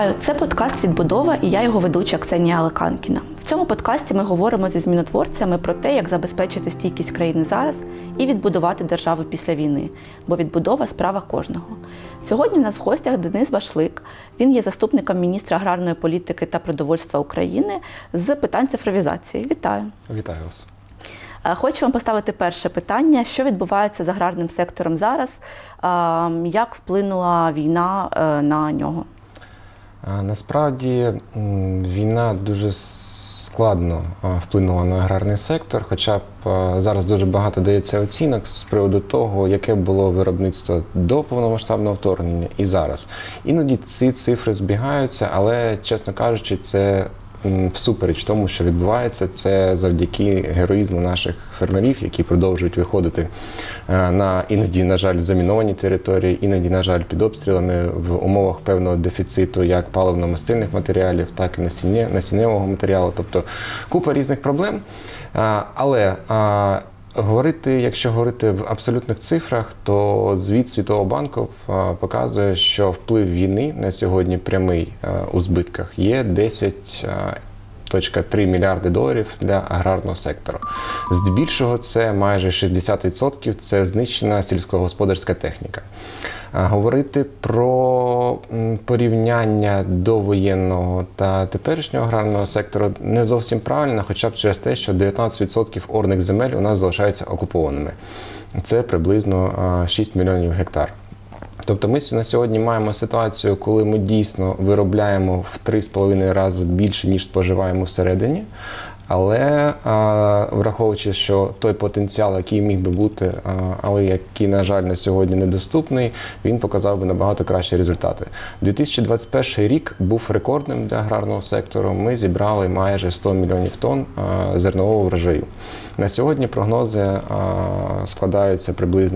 Вітаю! Це подкаст «Відбудова» і я його ведуча Ксенія Алеканкіна. В цьому подкасті ми говоримо зі змінотворцями про те, як забезпечити стійкість країни зараз і відбудувати державу після війни, бо відбудова – справа кожного. Сьогодні у нас в гостях Денис Башлик. Він є заступником міністра аграрної політики та продовольства України з питань цифровізації. Вітаю! Вітаю вас! Хочу вам поставити перше питання. Що відбувається з аграрним сектором зараз? Як вплинула війна на нього? Насправді війна дуже складно вплинула на аграрний сектор, хоча б зараз дуже багато дається оцінок з приводу того, яке було виробництво до повномасштабного вторгнення і зараз. Іноді ці цифри збігаються, але, чесно кажучи, це всупереч тому, що відбувається, це завдяки героїзму наших фермерів, які продовжують виходити на іноді, на жаль, заміновані території, іноді, на жаль, під обстрілами в умовах певного дефіциту як паливно-мастильних матеріалів, так і насінневого матеріалу. Тобто купа різних проблем. Але якщо говорити в абсолютних цифрах, то звіт Світового банку показує, що вплив війни на сьогодні прямий у збитках є 10,3 мільярди доларів для аграрного сектору. Здебільшого це майже 60% – це знищена сільськогосподарська техніка. Говорити про порівняння довоєнного та теперішнього аграрного сектору не зовсім правильно, хоча б через те, що 19% орних земель у нас залишаються окупованими. Це приблизно 6 мільйонів гектар. Тобто ми на сьогодні маємо ситуацію, коли ми дійсно виробляємо в 3,5 рази більше, ніж споживаємо всередині. Але враховуючи, що той потенціал, який міг би бути, але який, на жаль, на сьогодні недоступний, він показав би набагато кращі результати. 2021 рік був рекордним для аграрного сектору. Ми зібрали майже 100 мільйонів тонн зернового врожаю. На сьогодні прогнози складаються приблизно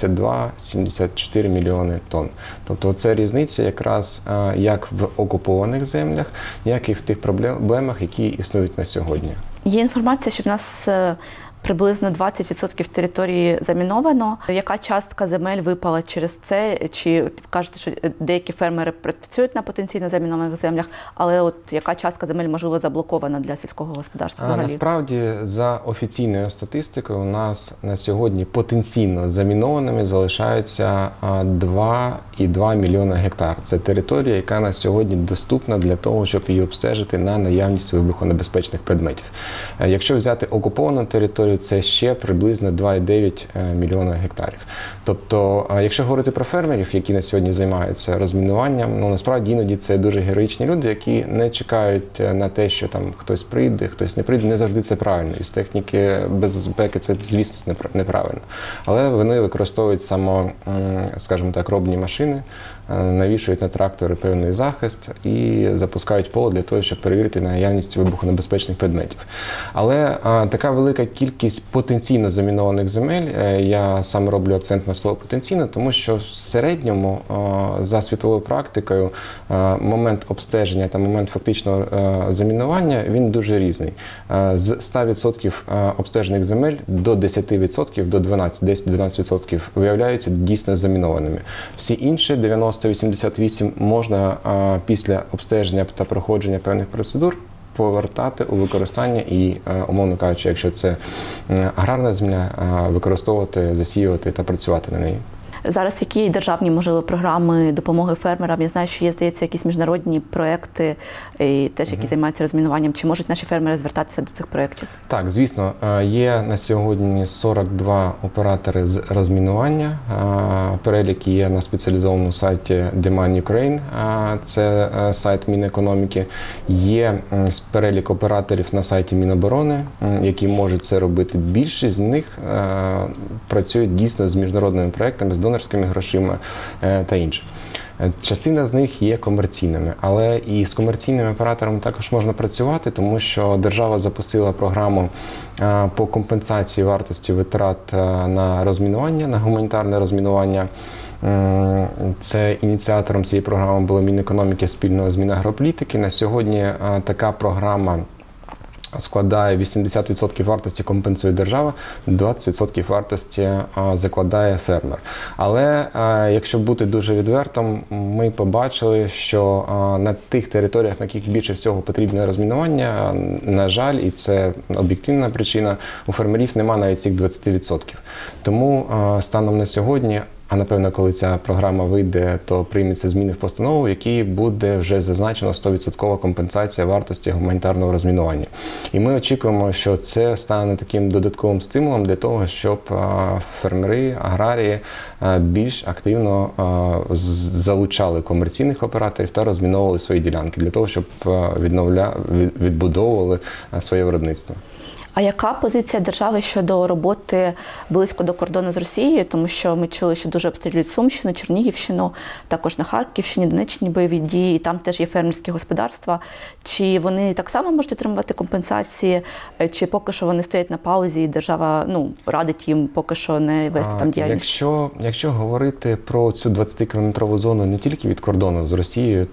72-74 мільйони тонн. Тобто це різниця якраз як в окупованих землях, як і в тих проблемах, які існують на сьогодні. Є інформація, що в нас приблизно 20% території заміновано. Яка частка земель випала через це? Чи кажете, що деякі фермери працюють на потенційно замінованих землях, але от яка частка земель, можливо, заблокована для сільського господарства взагалі? Насправді, за офіційною статистикою, у нас на сьогодні потенційно замінованими залишаються 2,2 мільйона гектар. Це територія, яка на сьогодні доступна для того, щоб її обстежити на наявність вибухонебезпечних предметів. Якщо взяти окуповану територію, це ще приблизно 2,9 мільйона гектарів. Тобто, якщо говорити про фермерів, які на сьогодні займаються розмінуванням, насправді іноді це дуже героїчні люди, які не чекають на те, що там хтось прийде, хтось не прийде. Не завжди це правильно. Із техніки безпеки це, звісно, неправильно. Але вони використовують скажімо так, робні машини, навішують на трактори певний захист і запускають поле для того, щоб перевірити наявність вибухонебезпечних предметів. Але така велика кількість потенційно замінованих земель, я сам роблю акцент на слово «потенційно», тому що в середньому, за світовою практикою, момент обстеження та момент фактичного замінування, він дуже різний. З 100% обстежених земель до 10%, до 10-12% виявляються дійсно замінованими. Всі інші 90-88 можна після обстеження та проходження певних процедур повертати у використання і, умовно кажучи, якщо це аграрна земля, використовувати, засіювати та працювати на неї. Зараз які державні, можливо, програми допомоги фермерам? Я знаю, що є, здається, якісь міжнародні проекти, які займаються розмінуванням. Чи можуть наші фермери звертатися до цих проєктів? Так, звісно. Є на сьогодні 42 оператори з розмінування. Перелік є на спеціалізованому сайті Demand Ukraine, це сайт Мінекономіки. Є перелік операторів на сайті Міноборони, які можуть це робити. Більшість з них працюють дійсно з міжнародними проектами, з донорськими грошима та інше. Частина з них є комерційними, але і з комерційними операторами також можна працювати, тому що держава запустила програму по компенсації вартості витрат на розмінування, на гуманітарне розмінування. Це ініціатором цієї програми було Мінекономіки спільно з Мінагрополітики. На сьогодні така програма складає 80% вартості компенсує держава, 20% вартості закладає фермер. Але якщо бути дуже відвертим, ми побачили, що на тих територіях, на яких більше всього потрібне розмінування, на жаль, і це об'єктивна причина, у фермерів немає навіть цих 20%. Тому станом на сьогодні, а напевно, коли ця програма вийде, то приймуться зміни в постанову, в якій буде вже зазначено 100% компенсація вартості гуманітарного розмінування. І ми очікуємо, що це стане таким додатковим стимулом для того, щоб фермери, аграрії більш активно залучали комерційних операторів та розміновували свої ділянки для того, щоб відбудовували своє виробництво. А яка позиція держави щодо роботи близько до кордону з Росією? Тому що ми чули, що дуже обстрілюють Сумщину, Чернігівщину, також на Харківщині, Донеччині бойові дії, і там теж є фермерські господарства. Чи вони так само можуть отримувати компенсації, чи поки що вони стоять на паузі і держава радить їм поки що не вести там діяльність? Якщо говорити про цю 20-кілометрову зону не тільки від кордону з Росією,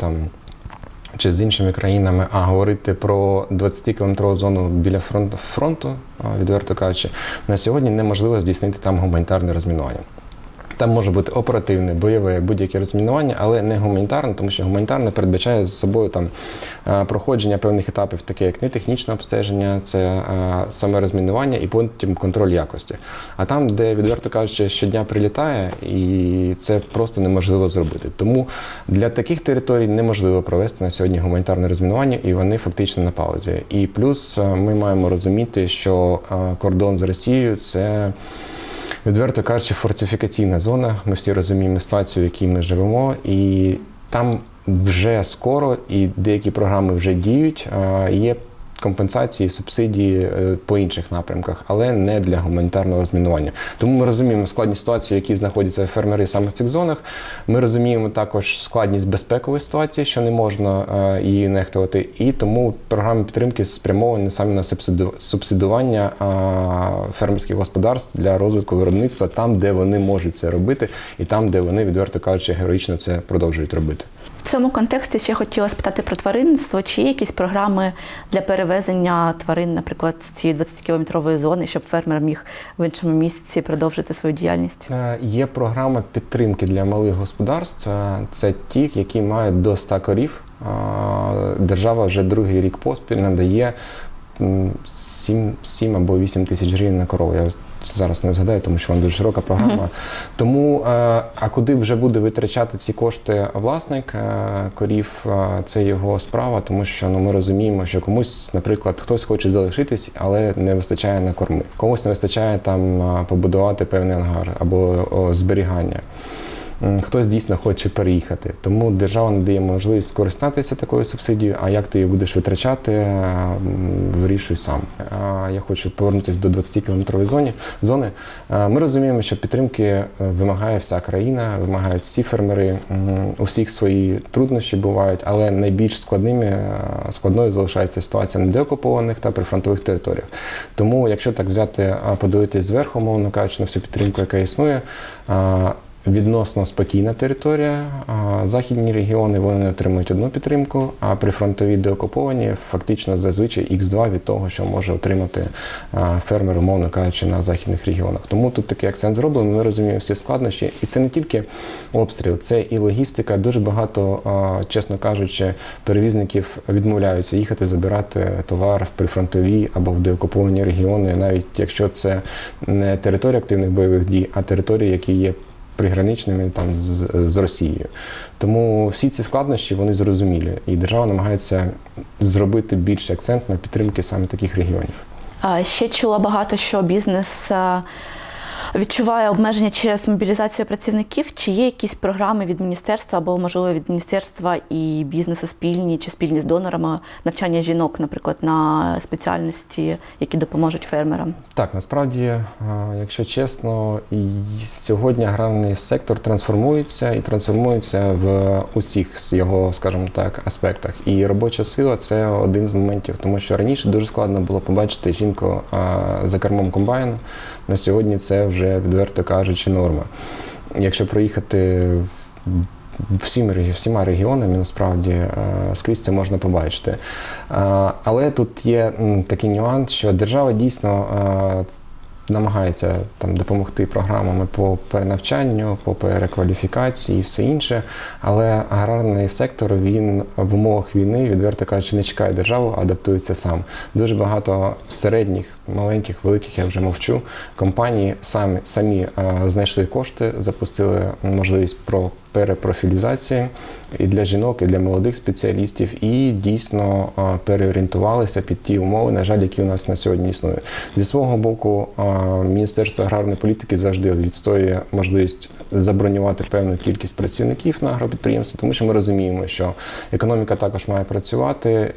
чи з іншими країнами, а говорити про 20-кілометрову зону біля фронту, відверто кажучи, на сьогодні неможливо здійснити там гуманітарне розмінування. Там може бути оперативне, бойове, будь-яке розмінування, але не гуманітарне, тому що гуманітарне передбачає з собою проходження певних етапів, таке як нетехнічне обстеження, це саме розмінування і потім контроль якості. А там, де, відверто кажучи, щодня прилітає, і це просто неможливо зробити. Тому для таких територій неможливо провести на сьогодні гуманітарне розмінування, і вони фактично на паузі. І плюс ми маємо розуміти, що кордон з Росією – це, відверто кажучи, фортифікаційна зона. Ми всі розуміємо ситуацію, в якій ми живемо, і там вже скоро, і деякі програми вже діють, є компенсації, субсидії по інших напрямках, але не для гуманітарного розмінування. Тому ми розуміємо складність ситуації, в якій знаходяться фермери саме в цих зонах. Ми розуміємо також складність безпекової ситуації, що не можна її нехтувати. І тому програми підтримки спрямовані саме на субсидування фермерських господарств для розвитку виробництва там, де вони можуть це робити, і там, де вони, відверто кажучи, героїчно це продовжують робити. В цьому контексті ще хотіла спитати про тваринництво. Чи є якісь програми для перевезення тварин, наприклад, з цієї 20-кілометрової зони, щоб фермер міг в іншому місці продовжити свою діяльність? Є програма підтримки для малих господарств. Це ті, які мають до 100 корів. Держава вже другий рік поспіль надає 7 або 8 тисяч гривень на корову. Я зараз не згадаю, тому що вона дуже широка програма. Тому, а куди вже буде витрачати ці кошти власник корів, це його справа, тому що ми розуміємо, що комусь, наприклад, хтось хоче залишитись, але не вистачає на корми. Комусь не вистачає там побудувати певний ангар або зберігання. Хтось дійсно хоче переїхати. Тому держава надає можливість скористатися такою субсидією, а як ти її будеш витрачати, вирішуй сам. Я хочу повернутися до 20-кілометрової зони. Ми розуміємо, що підтримки вимагає вся країна, вимагають всі фермери, у всіх свої труднощі бувають, але найбільш складною залишається ситуація на деокупованих та прифронтових територіях. Тому, якщо так взяти, подивитись зверху, мовно кажучи, на всю підтримку, яка існує, відносно спокійна територія. Західні регіони вони отримують одну підтримку, а прифронтові деокуповані фактично зазвичай Х2 від того, що може отримати фермер, умовно кажучи, на західних регіонах. Тому тут такий акцент зроблений, ми розуміємо всі складнощі. І це не тільки обстріл, це і логістика. Дуже багато, чесно кажучи, перевізників відмовляються їхати забирати товар в прифронтові або в деокуповані регіони, навіть якщо це не територія активних бойових дій, а території, які є приграничними з Росією. Тому всі ці складнощі, вони зрозумілі. І держава намагається зробити більший акцент на підтримки саме таких регіонів. Ще чула багато, що бізнес відчуває обмеження через мобілізацію працівників. Чи є якісь програми від міністерства або, можливо, від міністерства і бізнесу спільні чи спільні з донорами навчання жінок, наприклад, на спеціальності, які допоможуть фермерам? Так, насправді, якщо чесно, сьогодні аграрний сектор трансформується і трансформується в усіх його, скажімо так, аспектах. І робоча сила – це один з моментів, тому що раніше дуже складно було побачити жінку за кермом комбайну. На сьогодні це вже, відверто кажучи, норма. Якщо проїхати всіма регіонами, насправді, скрізь це можна побачити. Але тут є такий нюанс, що держава дійсно намагається там допомогти програмами по перенавчанню, по перекваліфікації і все інше, але аграрний сектор, він в умовах війни, відверто кажучи, не чекає державу, а адаптується сам. Дуже багато середніх, маленьких, великих, я вже мовчу, компанії самі знайшли кошти, запустили можливість перепрофілізації і для жінок, і для молодих спеціалістів, і дійсно переорієнтувалися під ті умови, на жаль, які у нас на сьогодні існують. Зі свого боку, Міністерство аграрної політики завжди відстоює можливість забронювати певну кількість працівників на агропідприємстві, тому що ми розуміємо, що економіка також має працювати.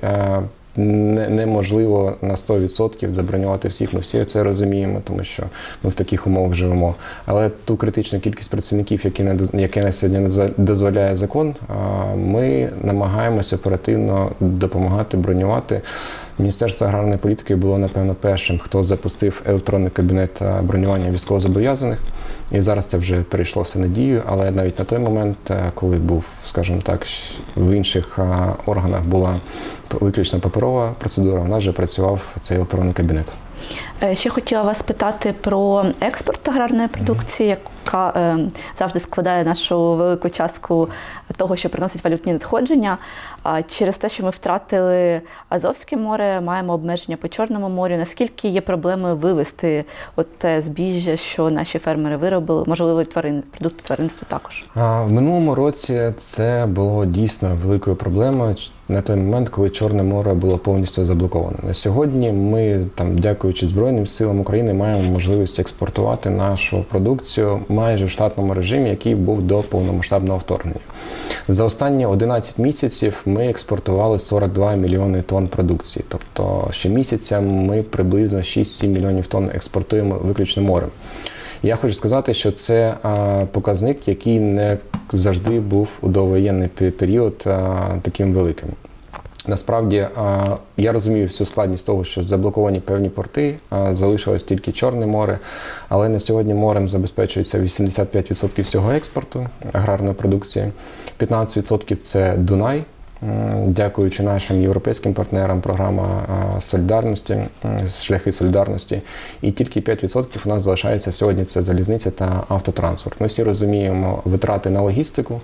Неможливо на 100% забронювати всіх, ми всі це розуміємо, тому що ми в таких умовах живемо. Але ту критичну кількість працівників, які на сьогодні дозволяє закон, ми намагаємося оперативно допомагати бронювати. Міністерство аграрної політики було, напевно, першим, хто запустив електронний кабінет бронювання військовозобов'язаних. І зараз це вже перейшло все на дію, але навіть на той момент, коли був, скажімо так, в інших органах була виключно паперова процедура, у нас вже працював цей електронний кабінет. Ще хотіла вас питати про експорт аграрної продукції, яка завжди складає нашу велику частку того, що приносить валютні надходження. Через те, що ми втратили Азовське море, маємо обмеження по Чорному морю. Наскільки є проблемою вивезти те збіжжя, що наші фермери виробили, можливо, продукти тваринства також? В минулому році це було дійсно великою проблемою на той момент, коли Чорне море було повністю заблоковане. На сьогодні ми, дякуючи Збройним силам України, маємо можливість експортувати нашу продукцію майже в штатному режимі, який був до повномасштабного вторгнення. За останні 11 місяців ми експортували 42 мільйони тонн продукції. Тобто щомісяця ми приблизно 6-7 мільйонів тонн експортуємо виключно морем. Я хочу сказати, що це показник, який не завжди був у довоєнний період таким великим. Насправді, я розумію всю складність того, що заблоковані певні порти, залишилось тільки Чорне море, але на сьогодні морем забезпечується 85% всього експорту аграрної продукції, 15% – це Дунай, дякуючи нашим європейським партнерам, програма солідарності, шляхи солідарності, і тільки 5% у нас залишається сьогодні – це залізниця та автотранспорт. Ми всі розуміємо витрати на логістику.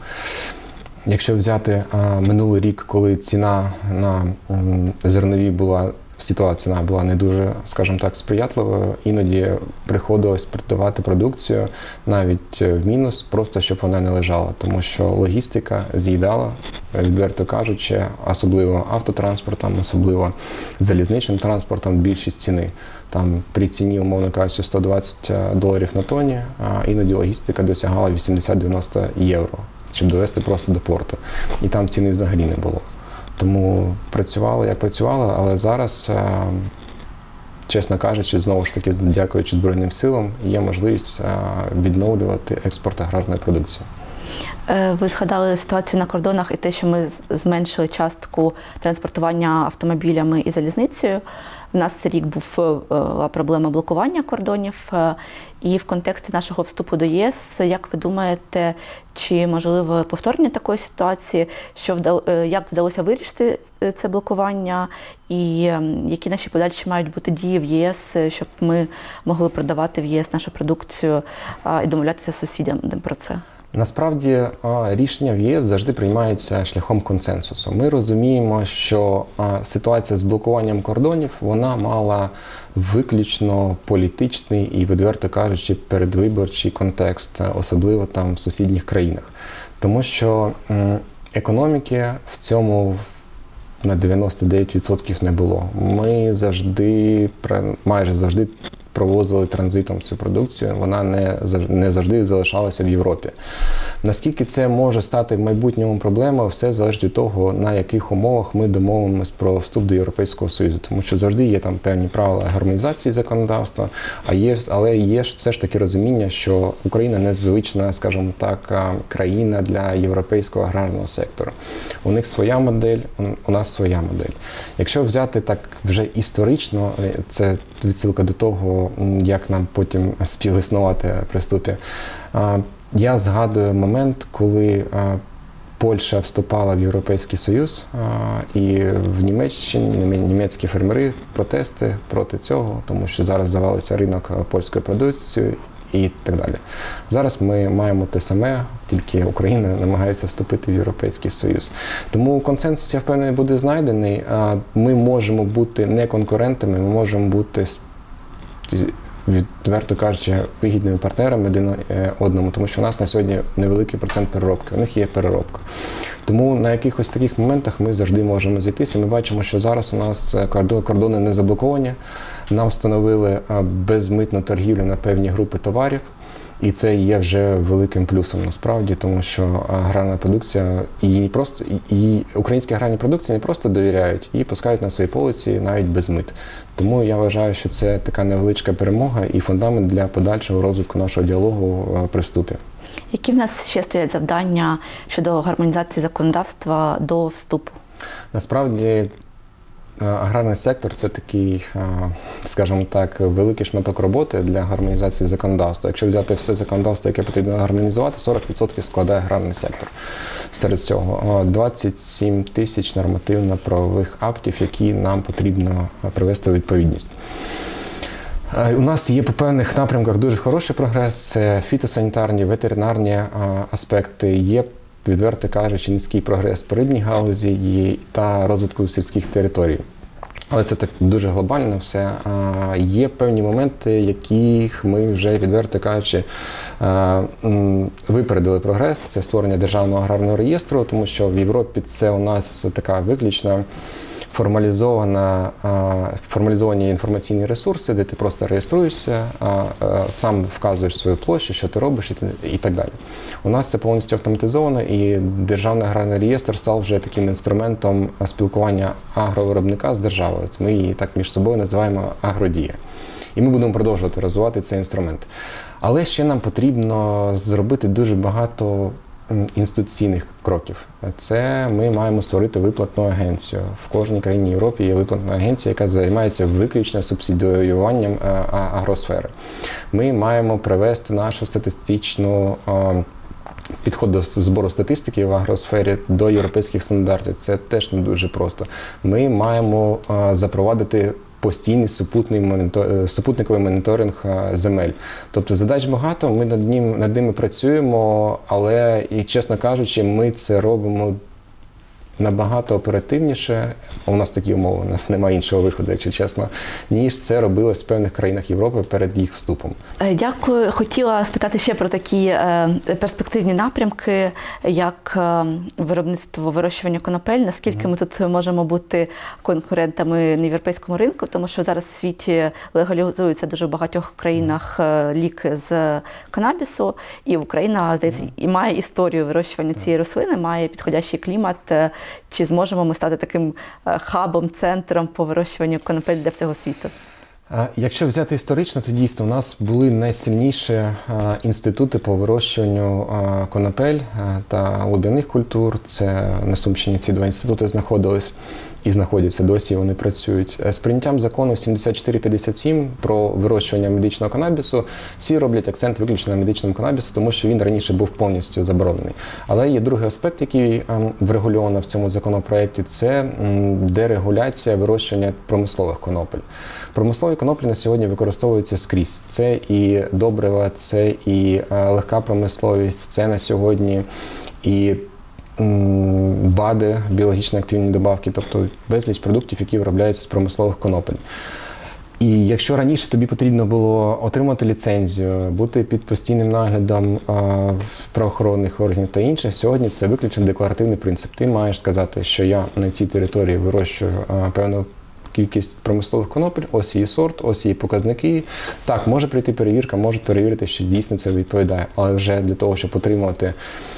Якщо взяти минулий рік, коли ціна на зернові ціна була не дуже, скажімо так, сприятливою, іноді приходилось продавати продукцію навіть в мінус, просто щоб вона не лежала, тому що логістика з'їдала, відверто кажучи, особливо автотранспортом, особливо залізничним транспортом, більшість ціни. Там при ціні, умовно кажучи, $120 на тонні, а іноді логістика досягала 80-90 євро, щоб довести просто до порту. І там ціни взагалі не було. Тому працювала, як працювала, але зараз, чесно кажучи, знову ж таки, дякуючи Збройним силам, є можливість відновлювати експорт аграрної продукції. Ви згадали ситуацію на кордонах і те, що ми зменшили частку транспортування автомобілями і залізницею. У нас цей рік була проблема блокування кордонів. І в контексті нашого вступу до ЄС, як ви думаєте, чи можливо повторення такої ситуації, як вдалося вирішити це блокування, і які наші подальші мають бути дії в ЄС, щоб ми могли продавати в ЄС нашу продукцію і домовлятися з сусідами про це? Насправді, рішення в ЄС завжди приймається шляхом консенсусу. Ми розуміємо, що ситуація з блокуванням кордонів, вона мала виключно політичний і, відверто кажучи, передвиборчий контекст, особливо там в сусідніх країнах. Тому що економіки в цьому на 99% не було. Ми майже завжди провозили транзитом цю продукцію, вона не завжди залишалася в Європі. Наскільки це може стати в майбутньому проблемою, все залежить від того, на яких умовах ми домовимося про вступ до Європейського Союзу. Тому що завжди є там певні правила гармонізації законодавства, але є все ж таки розуміння, що Україна незвична, скажімо так, країна для європейського аграрного сектору. У них своя модель, у нас своя модель. Якщо взяти так вже історично, це відсилка до того, як нам потім співіснувати при вступі. Я згадую момент, коли Польща вступала в Європейський Союз, і в Німеччині німецькі фермери протести проти цього, тому що зараз завалиться ринок польською продукцією і так далі. Зараз ми маємо те саме, тільки Україна намагається вступити в Європейський Союз. Тому консенсус, я впевнений, буде знайдений. Ми можемо бути не конкурентами, ми можемо бути, відверто кажучи, вигідними партнерами один одному, тому що у нас на сьогодні невеликий процент переробки, у них є переробка. Тому на якихось таких моментах ми завжди можемо зійтися. Ми бачимо, що зараз у нас кордони не заблоковані, нам встановили безмитну торгівлю на певні групи товарів, і це є вже великим плюсом насправді, тому що аграрна продукція, і українські аграрні продукції не просто довіряють, її пускають на свої полиці навіть без мит. Тому я вважаю, що це така невеличка перемога і фундамент для подальшого розвитку нашого діалогу при вступі. Які в нас ще стоять завдання щодо гармонізації законодавства до вступу? Насправді, аграрний сектор – це такий, скажімо так, великий шматок роботи для гармонізації законодавства. Якщо взяти все законодавство, яке потрібно гармонізувати, 40% складає аграрний сектор. Серед цього 27 тисяч нормативно-правових актів, які нам потрібно привести у відповідність. У нас є по певних напрямках дуже хороший прогрес, це фітосанітарні, ветеринарні аспекти, є, відверто кажучи, низький прогрес по рибній галузі та розвитку сільських територій. Але це так дуже глобально все. Є певні моменти, яких ми вже, відверто кажучи, випередили прогрес. Це створення Державного аграрного реєстру, тому що в Європі це у нас така виключна формалізовані інформаційні ресурси, де ти просто реєструєшся, сам вказуєш свою площу, що ти робиш і так далі. У нас це повністю автоматизовано, і Державний аграрний реєстр став вже таким інструментом спілкування агровиробника з державою. Ми її так між собою називаємо агродія. І ми будемо продовжувати розвивати цей інструмент. Але ще нам потрібно зробити дуже багато інституційних кроків. Це ми маємо створити виплатну агенцію. В кожній країні Європи є виплатна агенція, яка займається виключно субсидіюванням агросфери. Ми маємо привести нашу статистичну підход до збору статистики в агросфері до європейських стандартів. Це теж не дуже просто. Ми маємо запровадити постійний супутниковий моніторинг земель. Тобто задач багато, ми над ними працюємо, але, і чесно кажучи, ми це робимо набагато оперативніше, у нас такі умови, у нас немає іншого виходу, якщо чесно, ніж це робилось в певних країнах Європи перед їх вступом. Дякую. Хотіла спитати ще про такі перспективні напрямки, як виробництво, вирощування конопель. Наскільки ми тут можемо бути конкурентами на європейському ринку, тому що зараз в світі легалізуються дуже в багатьох країнах ліки з канабісу, і Україна, здається, і має історію вирощування цієї рослини, має підходящий клімат. Чи зможемо ми стати таким хабом, центром по вирощуванню конопель для всього світу? Якщо взяти історично, то дійсно у нас були найсильніші інститути по вирощуванню конопель та луб'яних культур. Це на Сумщині ці два інститути знаходились і знаходяться досі, вони працюють. З прийняттям закону 7457 про вирощування медичного канабісу всі роблять акцент виключно на медичному канабісу, тому що він раніше був повністю заборонений. Але є другий аспект, який врегульовано в цьому законопроекті, це дерегуляція вирощування промислових конопель. Промислові коноплі на сьогодні використовуються скрізь. Це і добрива, це і легка промисловість, це на сьогодні і БАДи, біологічно активні добавки, тобто безліч продуктів, які виробляються з промислових конопель. І якщо раніше тобі потрібно було отримати ліцензію, бути під постійним наглядом правоохоронних органів та інших, сьогодні це виключно декларативний принцип. Ти маєш сказати, що я на цій території вирощую певну кількість промислових конопель, ось її сорт, ось її показники. Так, може прийти перевірка, можуть перевірити, що дійсно це відповідає, але вже для того, щоб отримувати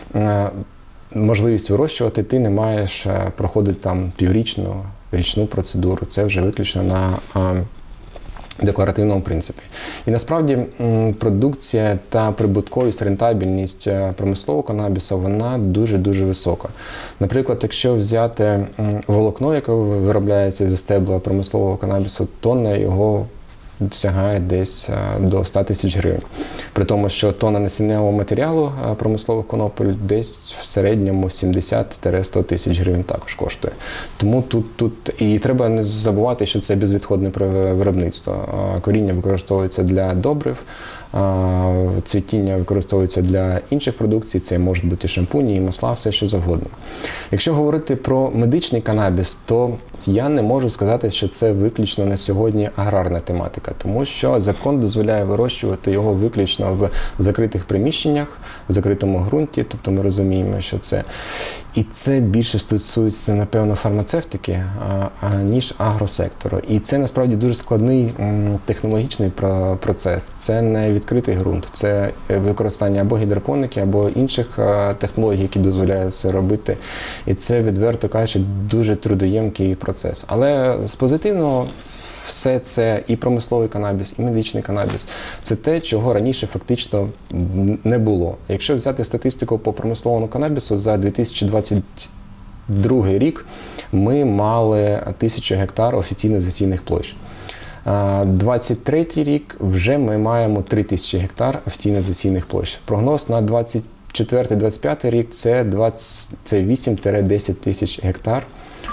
можливість вирощувати, ти не маєш проходити там річну процедуру. Це вже виключно на декларативному принципі. І насправді продукція та прибутковість, рентабельність промислового канабісу, вона дуже-дуже висока. Наприклад, якщо взяти волокно, яке виробляється зі стебла промислового канабісу, тонна його сягає десь до 100 тисяч гривень. При тому, що тонна насінневого матеріалу промислових конопель десь в середньому 70-100 тисяч гривень також коштує. Тому тут і треба не забувати, що це безвідходне виробництво. Коріння використовується для добрив, цвітіння використовується для інших продукцій, це можуть бути шампуні, і масла, все що завгодно. Якщо говорити про медичний канабіс, то я не можу сказати, що це виключно на сьогодні аграрна тематика, тому що закон дозволяє вирощувати його виключно в закритих приміщеннях, в закритому ґрунті, тобто ми розуміємо, що це. І це більше стосується, напевно, фармацевтики, ніж агросектору. І це, насправді, дуже складний технологічний процес. Це не відкритий ґрунт, це використання або гідропоники, або інших технологій, які дозволяють це робити. І це, відверто кажучи, дуже трудоємкий процес. Але з позитивного все це і промисловий канабіс, і медичний канабіс – це те, чого раніше фактично не було. Якщо взяти статистику по промисловому канабісу, за 2022 рік ми мали 1000 гектар офіційно засіяних площ. 2023 рік вже ми маємо 3000 гектар офіційно засіяних площ. Прогноз на 2024-2025 рік – це 8-10 тисяч гектар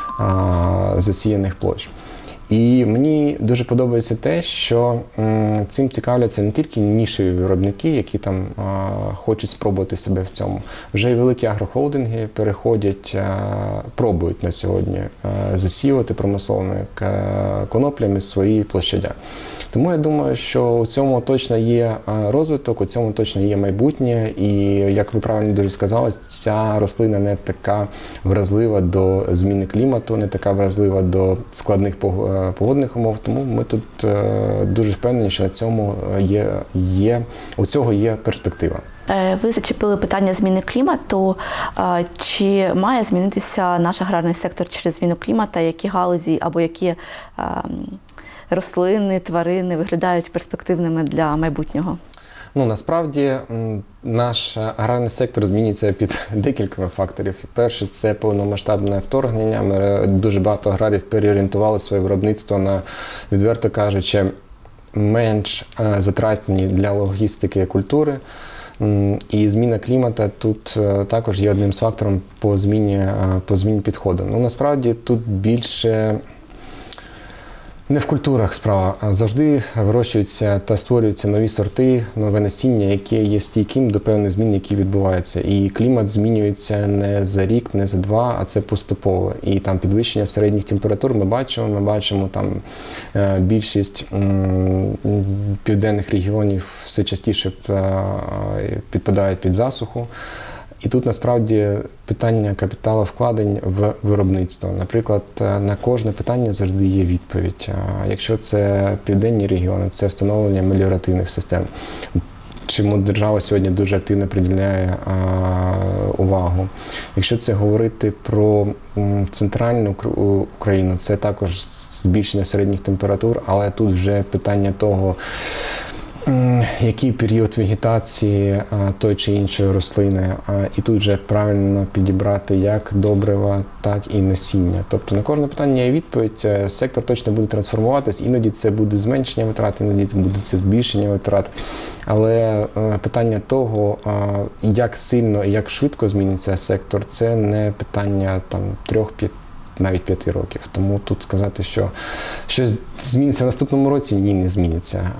засіяних площ. І мені дуже подобається те, що цим цікавляться не тільки нішеві виробники, які там хочуть спробувати себе в цьому. Вже і великі агрохолдинги переходять, пробують на сьогодні засіювати промисловими коноплями свої площадя. Тому я думаю, що у цьому точно є розвиток, у цьому точно є майбутнє. І, як ви правильно дуже сказали, ця рослина не така вразлива до зміни клімату, не така вразлива до складних погодних умов. Тому ми тут дуже впевнені, що на цьому у цього є перспектива. Ви зачепили питання зміни клімату. Чи має змінитися наш аграрний сектор через зміну клімату? Які галузі або які рослини, тварини виглядають перспективними для майбутнього? Насправді наш аграрний сектор змінюється під декількома факторів. Перше – це повномасштабне вторгнення. Дуже багато аграріїв переорієнтували своє виробництво на, відверто кажучи, менш затратні для логістики культури. І зміна клімату тут також є одним з факторів по зміні підходу. Насправді тут більше не в культурах справа, а завжди вирощуються та створюються нові сорти, нове насіння, яке є стійким до певних змін, які відбуваються. І клімат змінюється не за рік, не за два, а це поступово. І там підвищення середніх температур ми бачимо там більшість південних регіонів все частіше підпадають під засуху. І тут, насправді, питання капіталовкладень в виробництво. Наприклад, на кожне питання завжди є відповідь. Якщо це південні регіони, це встановлення меліоративних систем. Чому держава сьогодні дуже активно приділяє увагу. Якщо це говорити про центральну Україну, це також збільшення середніх температур, але тут вже питання того, який період вегетації той чи іншої рослини, і тут вже правильно підібрати як добрива, так і насіння. Тобто на кожне питання є відповідь, сектор точно буде трансформуватись, іноді це буде зменшення витрат, іноді буде це збільшення витрат. Але питання того, як сильно і як швидко зміниться сектор, це не питання 3-5, навіть 5 років. Тому тут сказати, що щось зміниться в наступному році, ні, не зміниться.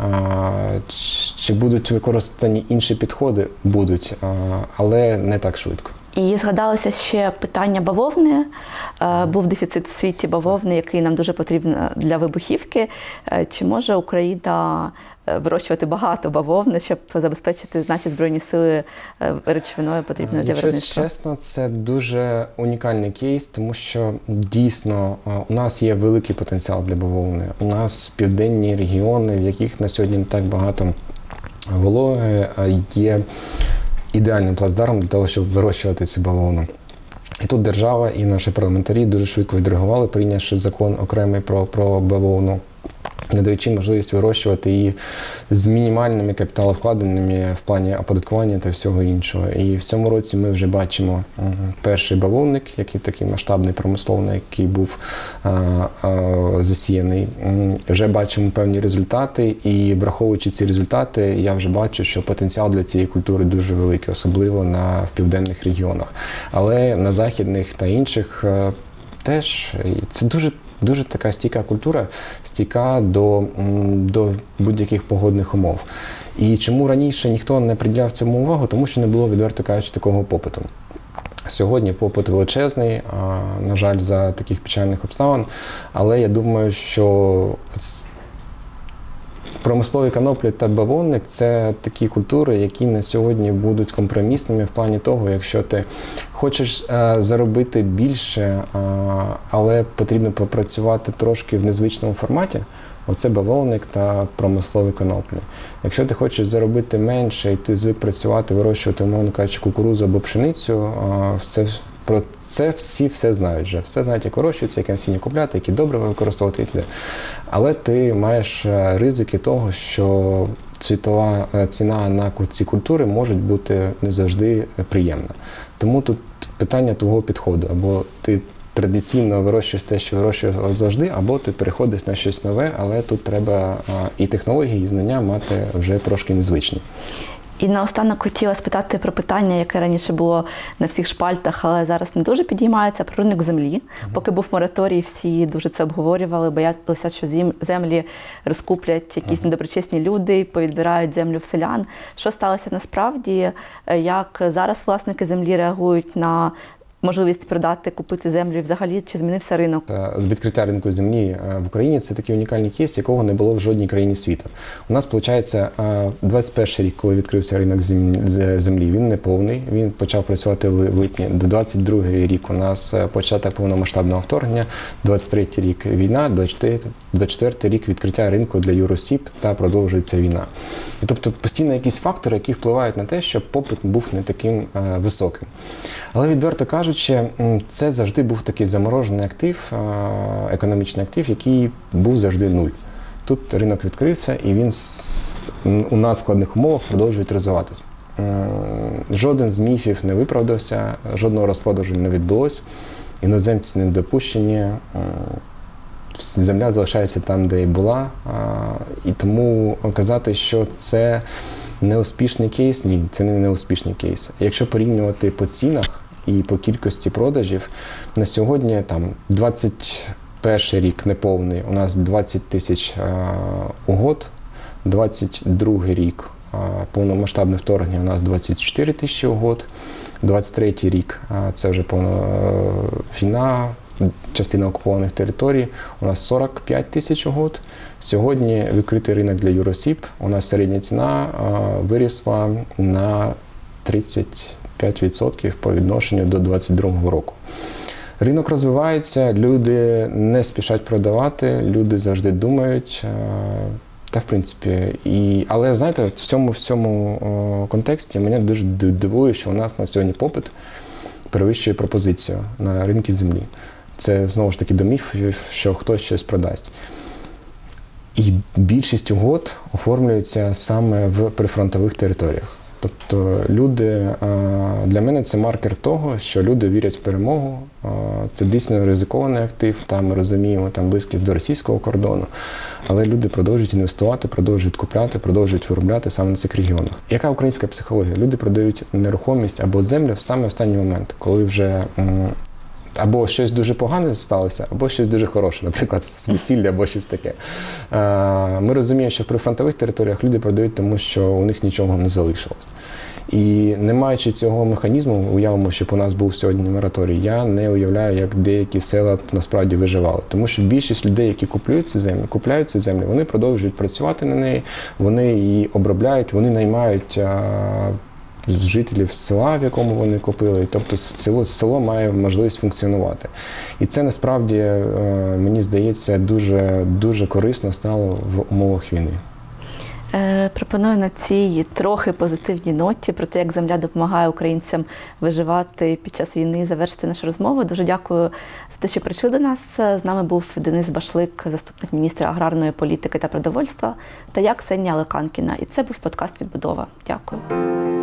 Чи будуть використані інші підходи? Будуть, але не так швидко. І згадалося ще питання бавовни. Був дефіцит в світі бавовни, який нам дуже потрібен для вибухівки. Чи може Україна вирощувати багато бавовни, щоб забезпечити наші Збройні сили речовиною потрібною для виробництва? Якщо чесно, це дуже унікальний кейс, тому що дійсно у нас є великий потенціал для бавовни. У нас південні регіони, в яких на сьогодні не так багато вологи, є ідеальним плацдармом для того, щоб вирощувати цю бавовну. І тут держава і наші парламентарі дуже швидко відреагували, прийнявши закон окремий про бавовну. надаючи можливість вирощувати її з мінімальними капіталовкладеннями в плані оподаткування та всього іншого. І в цьому році ми вже бачимо перший бавовник, який такий масштабний промисловний, який був засіяний. Вже бачимо певні результати, і враховуючи ці результати, я вже бачу, що потенціал для цієї культури дуже великий, особливо в південних регіонах. Але на західних та інших теж це дуже така стійка культура, стійка до будь-яких погодних умов. І чому раніше ніхто не приділяв цьому увагу? Тому що не було, відверто кажучи, такого попиту. Сьогодні попит величезний, на жаль, за таких печальних обставин, але я думаю, що промислові коноплі та бавовник – це такі культури, які на сьогодні будуть компромісними в плані того, якщо ти хочеш заробити більше, але потрібно попрацювати трошки в незвичному форматі, оце бавовник та промислові коноплі. Якщо ти хочеш заробити менше і ти звик працювати, вирощувати, умовно кажучи, кукурудзу або пшеницю, про це всі все знають вже. Все знають, як вирощується, як насіння купляти, які добрива використовувати і т.д. Але ти маєш ризики того, що світова ціна на ці культури може бути не завжди приємна. Тому тут питання твого підходу. Або ти традиційно вирощуєш те, що вирощуєш завжди, або ти переходиш на щось нове, але тут треба і технології, і знання мати вже трошки незвичні. І наостанок хотіла спитати про питання, яке раніше було на всіх шпальтах, але зараз не дуже підіймається, про ринок землі. Поки був мораторій, всі дуже це обговорювали, боялися, що землі розкуплять якісь недоброчесні люди, повідбирають землю в селян. Що сталося насправді? Як зараз власники землі реагують на можливість продати, купити землю, взагалі, чи змінився ринок? З відкриття ринку землі в Україні це такий унікальний кейс, якого не було в жодній країні світу. У нас, виходить, 21 рік, коли відкрився ринок землі, він не повний, він почав працювати в липні. 22 рік у нас початок повномасштабного вторгнення, 23 рік війна, 24 рік відкриття ринку для юросіб та продовжується війна. І тобто постійно якісь фактори, які впливають на те, щоб попит був не таким високим. Але відверто кажучи, це завжди був такий заморожений актив, економічний актив, який був завжди нуль. Тут ринок відкрився і він у надскладних умовах продовжує розвиватися. Жоден з міфів не виправдався, жодного розпродажу не відбулося, іноземці не допущені, земля залишається там, де і була. І тому казати, що це неуспішний кейс, ні, це не неуспішний кейс. Якщо порівнювати по цінах і по кількості продажів, на сьогодні там 21 рік неповний, у нас 20 тисяч угод, 22 рік повномасштабне вторгнення, у нас 24 тисячі угод, 23 рік це вже війна, частина окупованих територій, у нас 45 тисяч угод. Сьогодні відкритий ринок для юросіб, у нас середня ціна вирісла на 35% по відношенню до 2022 року. Ринок розвивається, люди не спішать продавати, люди завжди думають, та в принципі, але знаєте, в цьому контексті мене дуже дивує, що у нас на сьогодні попит перевищує пропозицію на ринку землі. Це, знову ж таки, до міфів, що хтось щось продасть. І більшість угод оформлюється саме в прифронтових територіях. Тобто люди, для мене це маркер того, що люди вірять в перемогу, це дійсно ризикований актив, там ми розуміємо, там близькість до російського кордону, але люди продовжують інвестувати, продовжують купляти, продовжують виробляти саме на цих регіонах. Яка українська психологія? Люди продають нерухомість або землю в саме останній момент, коли вже або щось дуже погане сталося, або щось дуже хороше, наприклад, весілля або щось таке. Ми розуміємо, що в прифронтових територіях люди продають, тому що у них нічого не залишилось. І не маючи цього механізму, уявимо, щоб у нас був сьогодні мораторій, я не уявляю, як деякі села насправді виживали. Тому що більшість людей, які купляють цю землю, вони продовжують працювати на неї, вони її обробляють, вони наймають жителів села, в якому вони купили, тобто село має можливість функціонувати. І це насправді, мені здається, дуже корисно стало в умовах війни. Пропоную на цій трохи позитивній ноті про те, як земля допомагає українцям виживати під час війни, завершити нашу розмову. Дуже дякую за те, що прийшли до нас. З нами був Денис Башлик, заступник міністра аграрної політики та продовольства, та я, Ксенія Алеканкіна. І це був подкаст «Відбудова». Дякую.